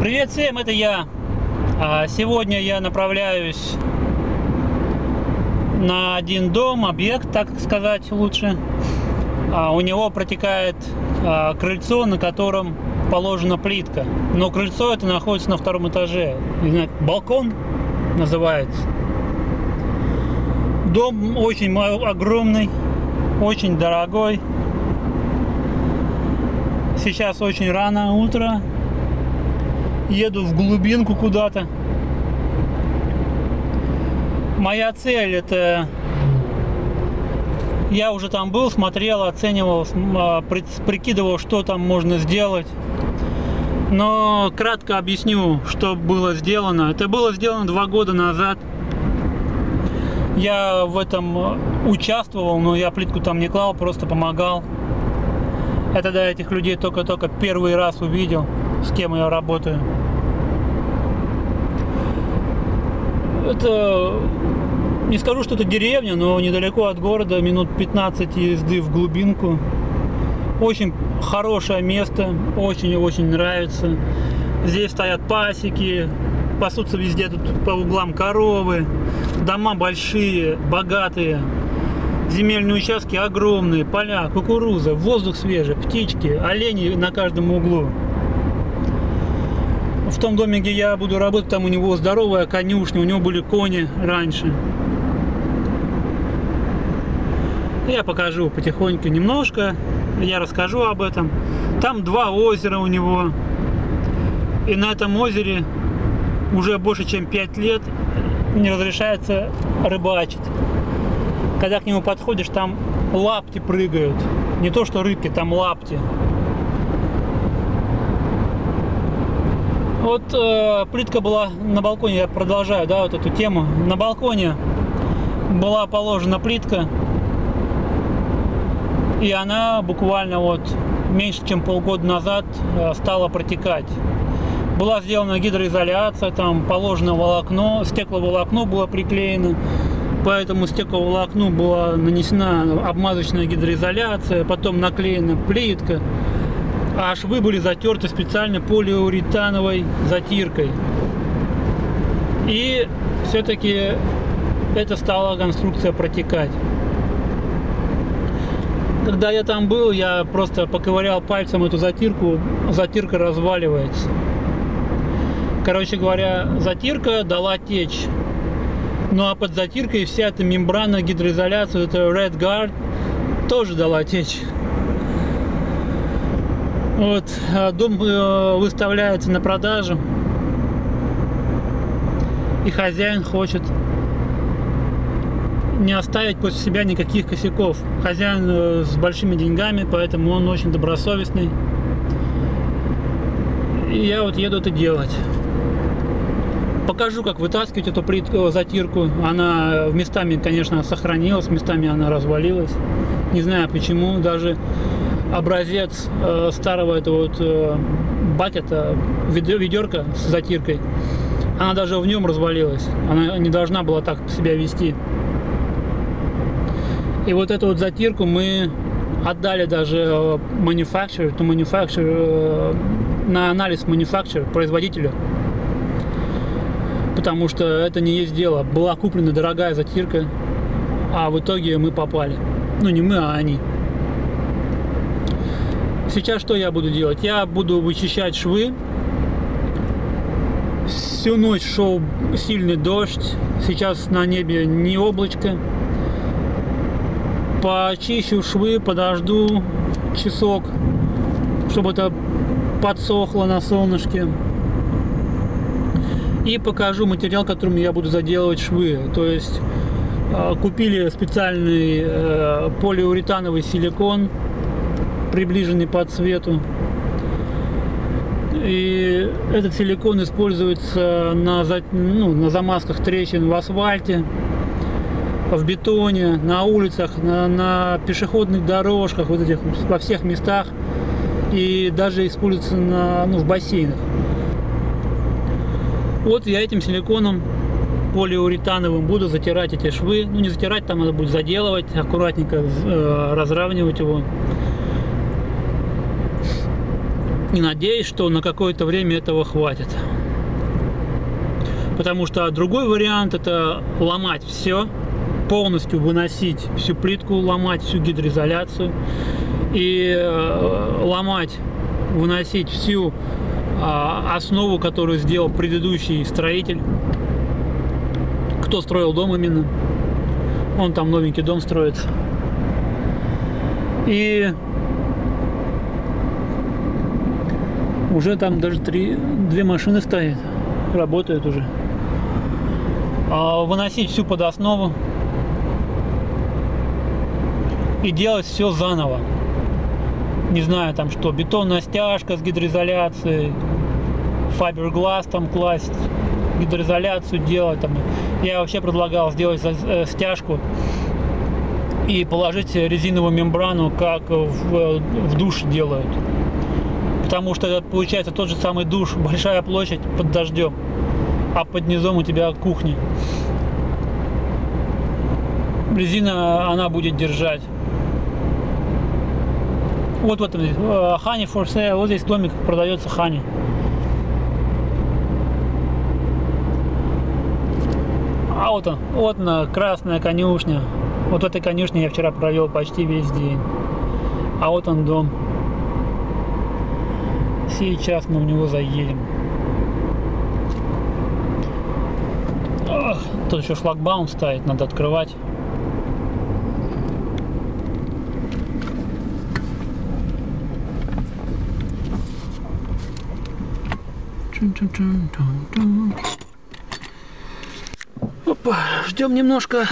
Привет всем, это я. Сегодня я направляюсь на один дом, объект, так сказать лучше. У него протекает крыльцо, на котором положена плитка. Но крыльцо это находится на втором этаже. Балкон называется. Дом очень огромный, очень дорогой. Сейчас очень рано утро. Еду в глубинку куда-то. Моя цель это... Я уже там был, смотрел, оценивал, прикидывал, что там можно сделать. Но кратко объясню, что было сделано. Это было сделано 2 года назад. Я в этом участвовал, но я плитку там не клал, просто помогал. Я тогда этих людей только первый раз увидел, с кем я работаю. Это, не скажу, что это деревня, но недалеко от города, минут 15 езды в глубинку. Очень хорошее место, очень нравится. Здесь стоят пасеки, пасутся везде тут по углам коровы, дома большие, богатые, земельные участки огромные, поля, кукуруза, воздух свежий, птички, олени на каждом углу. В том доме, где я буду работать, там у него здоровая конюшня, у него были кони раньше. Я покажу потихоньку немножко, я расскажу об этом. Там 2 озера у него, и на этом озере уже больше чем 5 лет не разрешается рыбачить. Когда к нему подходишь, там лапти прыгают, не то что рыбки, там лапти. Вот плитка была на балконе, я продолжаю, да, вот эту тему. На балконе была положена плитка, и она буквально вот меньше чем полгода назад стала протекать. Была сделана гидроизоляция, там положено волокно, стекловолокно было приклеено, по этому стекловолокну была нанесена обмазочная гидроизоляция, потом наклеена плитка. А швы были затерты специально полиуретановой затиркой. И все-таки это стала конструкция протекать. Когда я там был, я просто поковырял пальцем эту затирку, затирка разваливается. Короче говоря, затирка дала течь. Ну а под затиркой вся эта мембрана гидроизоляции, это Red Guard, тоже дала течь. Вот, дом выставляется на продажу, и хозяин хочет не оставить после себя никаких косяков. Хозяин с большими деньгами, поэтому он очень добросовестный. И я вот еду это делать. Покажу, как вытаскивать эту плитку, затирку. Она местами, конечно, сохранилась, местами она развалилась. Не знаю почему, даже образец старого этого вот бакета, ведерка с затиркой, она даже в нем развалилась. Она не должна была так себя вести. И вот эту вот затирку мы отдали даже manufacturer to manufacturer, на анализ manufacturer, производителю. Потому что это не есть дело. Была куплена дорогая затирка, а в итоге мы попали. Ну не мы, а они. Сейчас что я буду делать? Я буду вычищать швы. Всю ночь шел сильный дождь. Сейчас на небе не облачко. Почищу швы, подожду часок, чтобы это подсохло на солнышке. И покажу материал, которым я буду заделывать швы. То есть купили специальный полиуретановый силикон, приближенный по цвету. И этот силикон используется на замазках трещин в асфальте, в бетоне, на улицах, на пешеходных дорожках, вот этих, во всех местах. И даже используется в бассейнах. Вот я этим силиконом полиуретановым буду затирать эти швы. Ну не затирать, там надо будет заделывать, аккуратненько разравнивать его. И надеюсь, что на какое-то время этого хватит. Потому что другой вариант — это ломать все, полностью выносить всю плитку, ломать всю гидроизоляцию и ломать, выносить всю основу, которую сделал предыдущий строитель. Кто строил дом именно? Он там новенький дом строится. И уже там даже две машины стоят, работают уже. Выносить всю подоснову и делать все заново. Не знаю там что, бетонная стяжка с гидроизоляцией, файбергласс там класть, гидроизоляцию делать там. Я вообще предлагал сделать стяжку и положить резиновую мембрану, как в душе делают. Потому что это получается тот же самый душ, большая площадь под дождем, а под низом у тебя кухня. Резина, она будет держать. Вот в этом здесь Honey for sale. Вот здесь домик продается Honey. А вот он, вот она, красная конюшня. Вот в этой конюшне я вчера провел почти весь день. А вот он дом. Сейчас мы в него заедем. Ох, тут еще шлагбаум стоит, надо открывать. Опа, ждем немножко.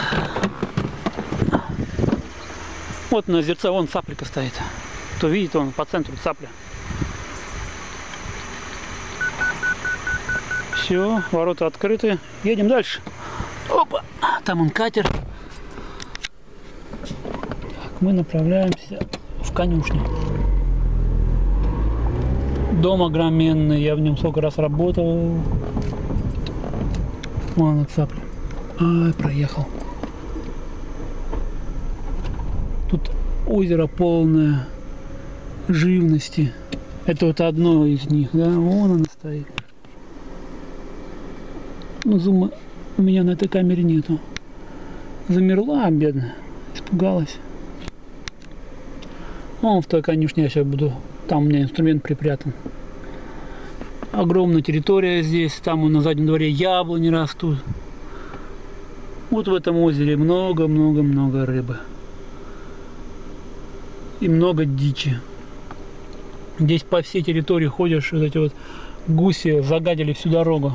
Вот на озерце вон цаплика стоит. Кто видит, он по центру цапля. Все, ворота открыты. Едем дальше. Опа, там он катер. Так, мы направляемся в конюшню. Дом огроменный, я в нем сколько раз работал. Вон она цапля. Ай, проехал. Тут озеро полное живности. Это вот одно из них, да? Вон она стоит. Ну, зума у меня на этой камере нету. Замерла, бедная. Испугалась. Вон в той конюшне я сейчас буду. Там у меня инструмент припрятан. Огромная территория здесь. Там на заднем дворе яблони растут. Вот в этом озере много-много-много рыбы. И много дичи. Здесь по всей территории ходишь, вот эти вот гуси загадили всю дорогу.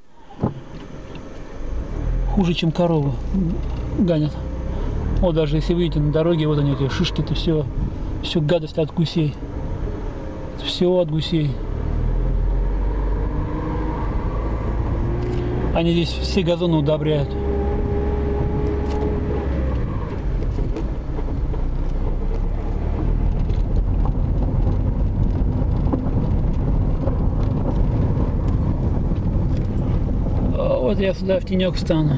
Хуже, чем коровы гонят. Вот даже если выйти на дороге, вот они, эти шишки-то, все гадость от гусей. Все от гусей. Они здесь все газоны удобряют. Вот я сюда в тенек встану.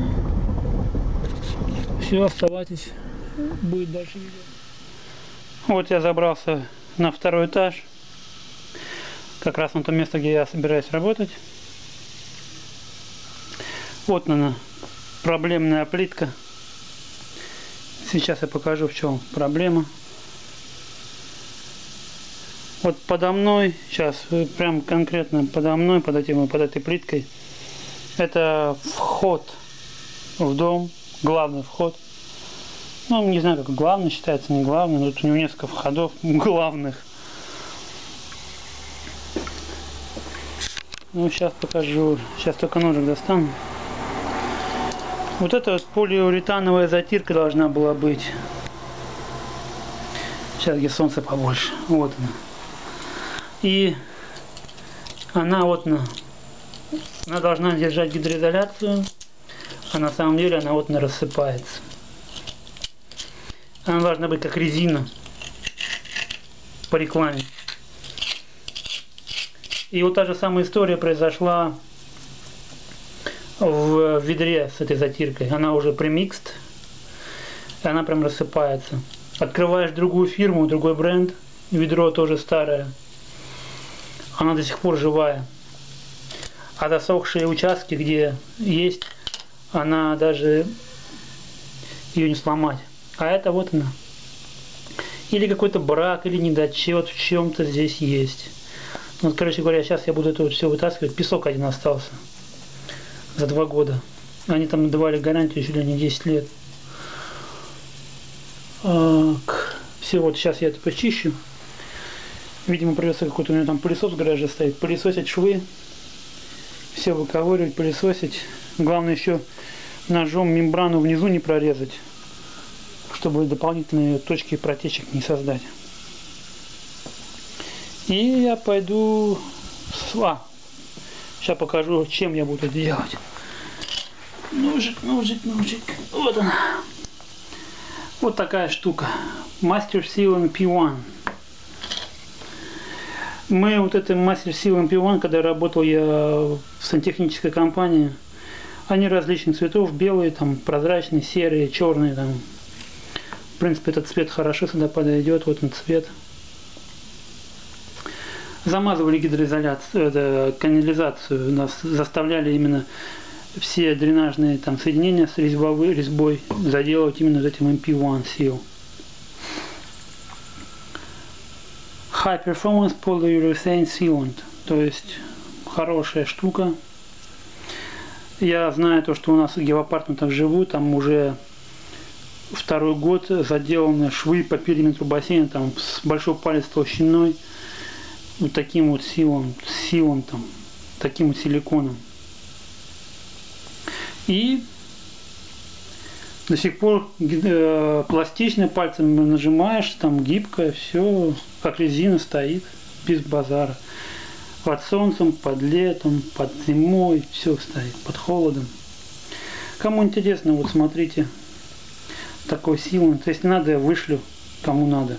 Все, оставайтесь. Будет дальше видео. Вот я забрался на второй этаж. Как раз на то место, где я собираюсь работать. Вот она, проблемная плитка. Сейчас я покажу, в чем проблема. Вот подо мной, сейчас прям конкретно подо мной, под этой плиткой, это вход в дом, главный вход. Ну, не знаю, как главный считается, не главный, но тут у него несколько входов главных. Ну, сейчас покажу, сейчас только ножик достану. Вот эта вот полиуретановая затирка должна была быть. Сейчас, где солнце побольше. Вот она. И она вот она должна держать гидроизоляцию, а на самом деле она вот рассыпается. Она должна быть как резина по рекламе. И вот та же самая история произошла в ведре с этой затиркой. Она уже премикст, и она прям рассыпается. Открываешь другую фирму, другой бренд, ведро тоже старое, она до сих пор живая. А засохшие участки, где есть, она даже ее не сломать. А это вот она. Или какой-то брак, или недочет в чем-то здесь есть. Вот, короче говоря, сейчас я буду это вот все вытаскивать. Песок один остался за 2 года. Они там давали гарантию чуть ли не 10 лет. Все, вот сейчас я это почищу. Видимо, придется какой-то у меня там пылесос в гараже стоит. Пылесосить швы. Все выковыривать, пылесосить. Главное еще ножом мембрану внизу не прорезать, чтобы дополнительные точки протечек не создать. И я пойду сейчас покажу, чем я буду делать. Ножик. Вот она. Вот такая штука. Master Seal MP1. Мы вот это Master Seal MP1, когда работал я в сантехнической компании, они различных цветов, белые, там, прозрачные, серые, черные, там. В принципе, этот цвет хорошо сюда подойдет, вот он цвет. Замазывали гидроизоляцию, канализацию, нас заставляли именно все дренажные там соединения с резьбой заделывать именно этим MP1 Seal. High Performance Polyurethane Sealant, то есть хорошая штука. Я знаю то, что у нас в геопартнерах живут, там уже 2-й год заделаны швы по периметру бассейна, там с большой палец толщиной, вот таким вот силантом, таким вот силиконом. И до сих пор пластично, пальцем нажимаешь, там гибкое, все как резина стоит, без базара. Под солнцем, под летом, под зимой, все стоит, под холодом. Кому интересно, вот смотрите, такой силант. Если надо, я вышлю, кому надо.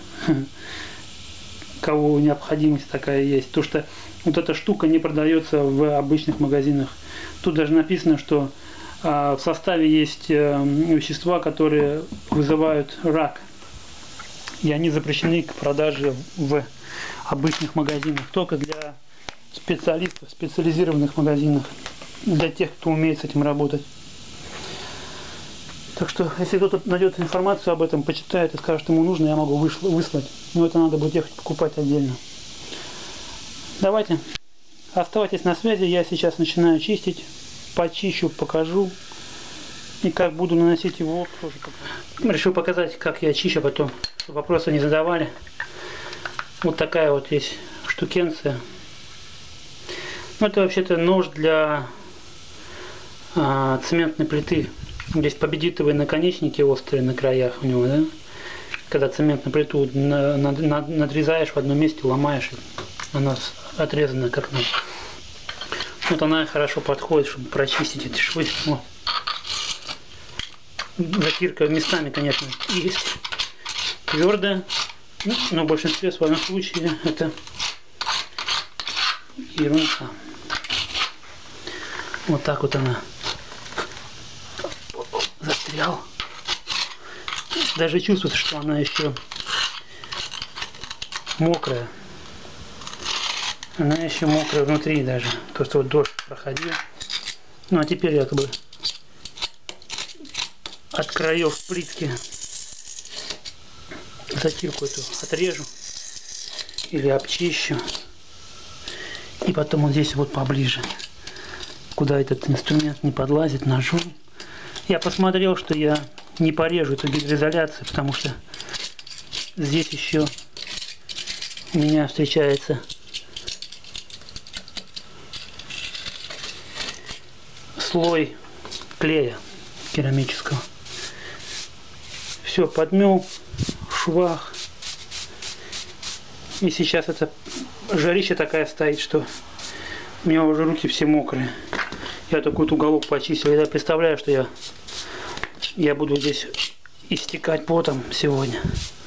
Кого необходимость такая есть. То, что вот эта штука не продается в обычных магазинах. Тут даже написано, что в составе есть вещества, которые вызывают рак. И они запрещены к продаже в обычных магазинах. Только для специалистов, специализированных магазинах. Для тех, кто умеет с этим работать. Так что, если кто-то найдет информацию об этом, почитает и скажет, что ему нужно, я могу выслать. Но это надо будет ехать покупать отдельно. Давайте, оставайтесь на связи. Я сейчас начинаю чистить. Почищу, покажу. И как буду наносить его, тоже покажу. Решил показать, как я чищу потом, чтобы вопросы не задавали. Вот такая вот есть штукенция. Ну, это вообще-то нож для цементной плиты. Здесь победитовые наконечники острые на краях у него, да? Когда цементную плиту надрезаешь в одном месте, ломаешь, она отрезана как надо. Вот она хорошо подходит, чтобы прочистить эти швы. Вот. Затирка местами, конечно, есть твердая, но в большинстве своем случае это ерунда. Вот так вот она застряла. Даже чувствуется, что она еще мокрая. Она еще мокрая внутри даже. То, что вот дождь проходил. Ну а теперь я как бы от краев плитки затирку эту отрежу или обчищу. И потом вот здесь вот поближе, куда этот инструмент не подлазит, ножом. Я посмотрел, что я не порежу эту гидроизоляцию, потому что здесь еще у меня встречается слой клея керамического. Все подмел в швах. И сейчас это жарища такая стоит, что у меня уже руки все мокрые. Я такой вот уголок почистил. Я представляю, что я буду здесь истекать потом сегодня.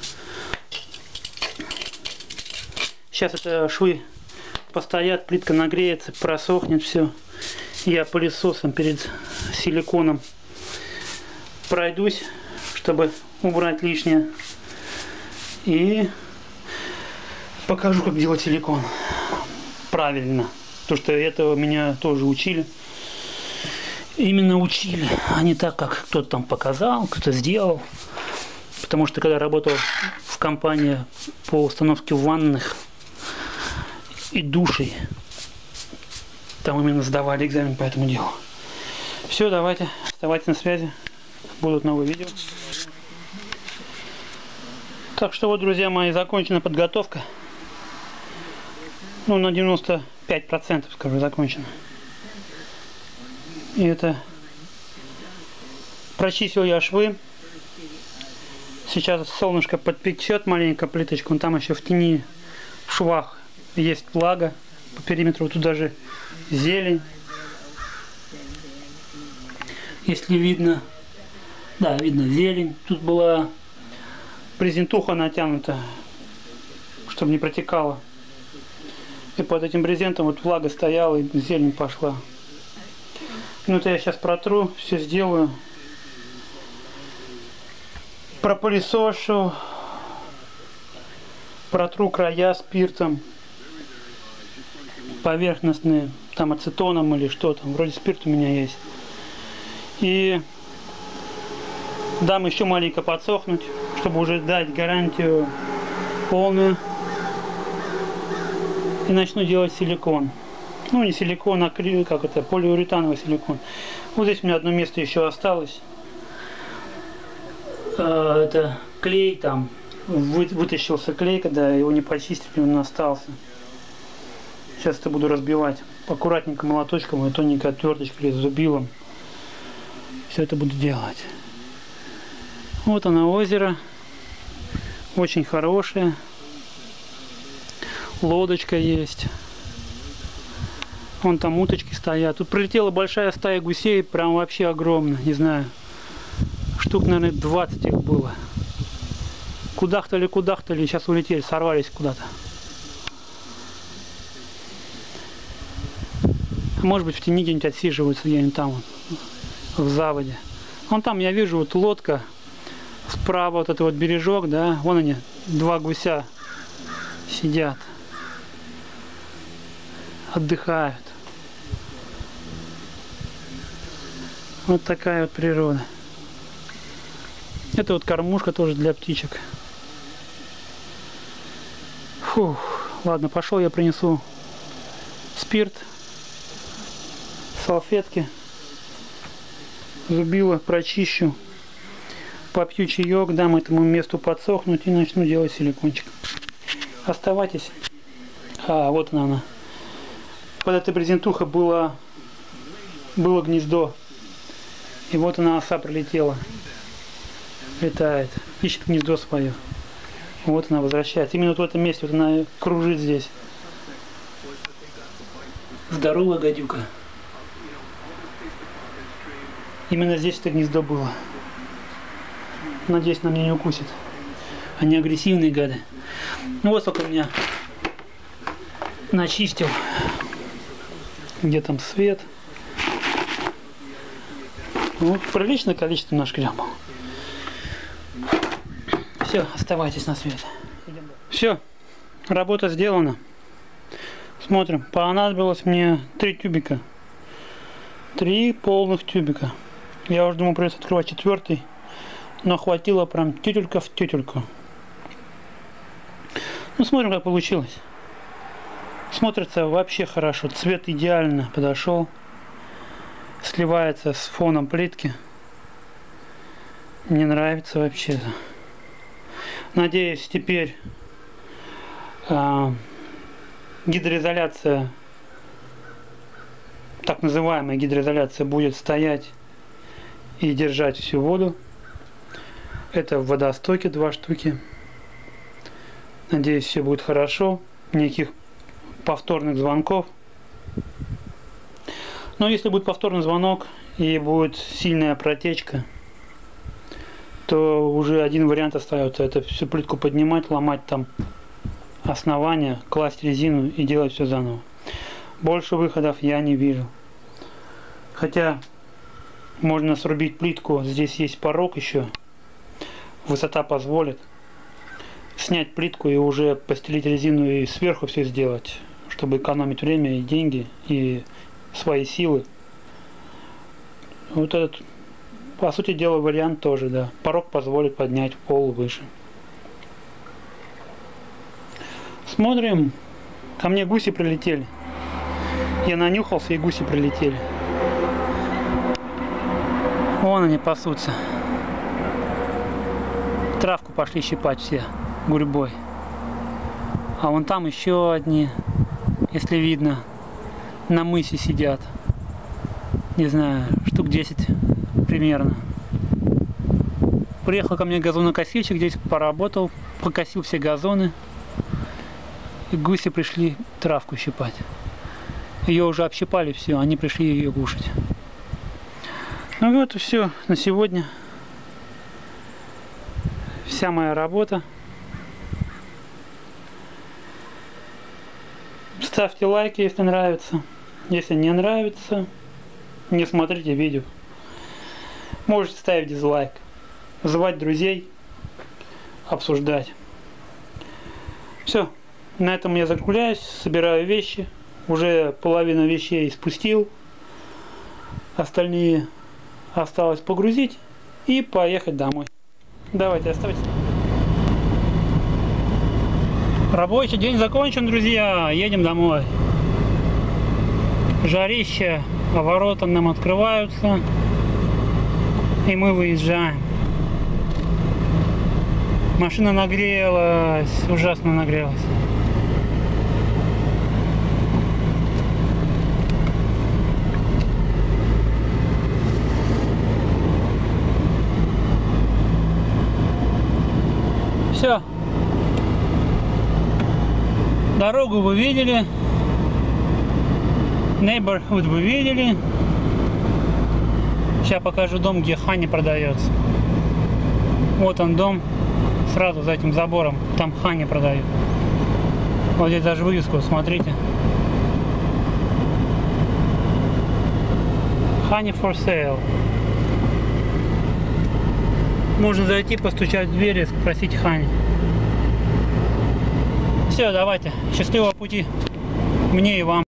Сейчас это швы постоят, плитка нагреется, просохнет все. Я пылесосом перед силиконом пройдусь, чтобы убрать лишнее. И покажу, как делать силикон. правильно. Потому что этого меня тоже учили. Именно учили, а не так, как кто-то там показал, кто-то сделал. Потому что когда работал в компании по установке ванных и душей, там именно сдавали экзамен по этому делу. Все, давайте, оставайтесь на связи. Будут новые видео. Так что вот, друзья мои, закончена подготовка. Ну, на 95%, скажу, закончена. И это прочистил я швы. Сейчас солнышко подпечет маленько плиточку. Там еще в тени, в швах есть влага по периметру. Тут даже зелень. Если видно, да, видно зелень. Тут была брезентуха натянута, чтобы не протекала. И под этим брезентом вот влага стояла и зелень пошла. Ну, это я сейчас протру, все сделаю. Пропылесошу. Протру края спиртом. Поверхностные. Там ацетоном или что там. Вроде спирт у меня есть. И дам еще маленько подсохнуть, чтобы уже дать гарантию полную. И начну делать силикон. Ну, не силикон, а как это, полиуретановый силикон. Вот здесь у меня одно место еще осталось. Это клей там. Вытащился клей, когда его не почистили, он остался. Сейчас это буду разбивать аккуратненько молоточком и тоненькой отверточкой или зубилом. Все это буду делать. Вот оно, озеро. Очень хорошее. Лодочка есть. Вон там уточки стоят. Тут прилетела большая стая гусей, прям вообще огромная, не знаю. Штук, наверное, 20 их было. Кудахтали, сейчас улетели, сорвались куда-то. Может быть, в тени где-нибудь отсиживаются, где-нибудь там, вот, в заводе. Вон там я вижу вот лодка. Справа вот этот вот бережок, да. Вон они, два гуся сидят. Отдыхают. Вот такая вот природа. Это вот кормушка тоже для птичек. Фух, ладно, пошел я принесу спирт, салфетки, зубило, прочищу, попью чаек, дам этому месту подсохнуть и начну делать силикончик. Оставайтесь. А, вот она. Под этой брезентухой было гнездо. И вот она, оса прилетела. Летает. Ищет гнездо свое. Вот она возвращается. Именно вот в этом месте вот она кружит здесь. Здоровая гадюка. Именно здесь это гнездо было. Надеюсь, она меня не укусит. Они агрессивные гады. Ну вот сколько у меня начистил. Где там свет. Вот приличное количество нашкрябал. Все, оставайтесь на свете. Все, работа сделана. Смотрим, понадобилось мне 3 тюбика. 3 полных тюбика. Я уже думал, придется открывать 4-й. Но хватило прям тютелька в тютельку. Ну, смотрим, как получилось. Смотрится вообще хорошо. Цвет идеально подошел. Сливается с фоном плитки. Мне нравится вообще. Надеюсь, теперь гидроизоляция, так называемая гидроизоляция, будет стоять и держать всю воду. Это в водостоке 2 штуки. Надеюсь, все будет хорошо. Никаких повторных звонков. Но если будет повторный звонок и будет сильная протечка, то уже один вариант остается. Это всю плитку поднимать, ломать там основание, класть резину и делать все заново. Больше выходов я не вижу. Хотя можно срубить плитку. Здесь есть порог еще. Высота позволит. Снять плитку и уже постелить резину и сверху все сделать, чтобы экономить время и деньги, и свои силы. Вот этот, по сути дела, вариант тоже, да. Порог позволит поднять пол выше. Смотрим. Ко мне гуси прилетели. Я нанюхался, и гуси прилетели. Вон они пасутся. Травку пошли щипать все гурьбой. А вон там еще одни, если видно, на мысе сидят. Не знаю, штук 10 примерно. Приехал ко мне газонокосильщик, здесь поработал, покосил все газоны. И гуси пришли травку щипать. Ее уже общипали, все, они пришли ее кушать. Ну вот и все на сегодня. Вся моя работа. Ставьте лайки, если нравится. Если не нравится, не смотрите видео. Можете ставить дизлайк. Звать друзей, обсуждать. Все. На этом я закругляюсь, собираю вещи. Уже половину вещей спустил. Остальные осталось погрузить и поехать домой. Давайте, оставайтесь. Рабочий день закончен, друзья. Едем домой. Жарище, ворота нам открываются. И мы выезжаем. Машина нагрелась, ужасно нагрелась. Все. Дорогу вы видели. Neighborhood вы видели. Сейчас покажу дом, где Хани продается. Вот он дом. Сразу за этим забором. Там Хани продают. Вот здесь даже вывеску, смотрите. Honey for sale. Можно зайти, постучать в дверь и спросить Хани. Все, давайте. Счастливого пути мне и вам.